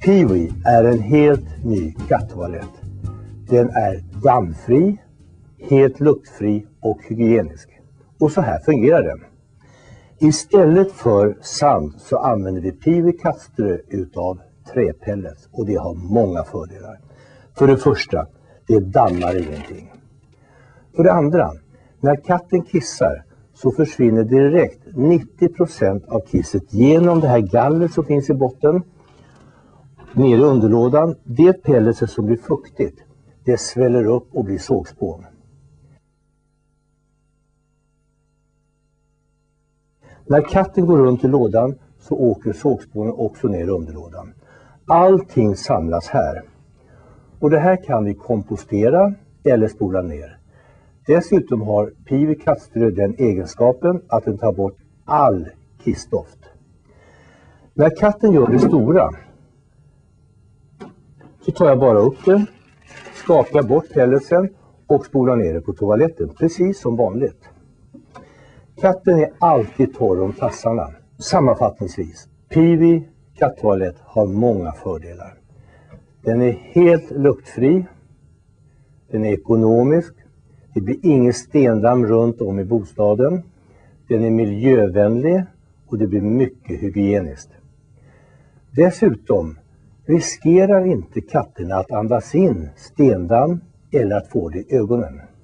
Peewee är en helt ny katttoalett. Den är dammfri, helt luktfri och hygienisk. Och så här fungerar den. Istället för sand så använder vi Peewee kattströ utav träpellets och det har många fördelar. För det första, det dammar ingenting. För det andra, när katten kissar så försvinner direkt 90% av kisset genom det här gallret som finns i botten. Nere i underlådan, det pelletset som blir fuktigt, det sväller upp och blir sågspån. När katten går runt i lådan så åker sågspånen också ner i underlådan. Allting samlas här. Och det här kan vi kompostera eller spola ner. Dessutom har Peewee kattströ den egenskapen att den tar bort all kissdoft. När katten gör det stora så tar jag bara upp det, skakar bort pelletsen och spolar ner det på toaletten, precis som vanligt. Katten är alltid torr om tassarna. Sammanfattningsvis, Peewee katttoalett har många fördelar. Den är helt luktfri, den är ekonomisk, det blir ingen stendamm runt om i bostaden, den är miljövänlig och det blir mycket hygieniskt. Dessutom riskerar inte katterna att andas in stendamm eller att få det i ögonen.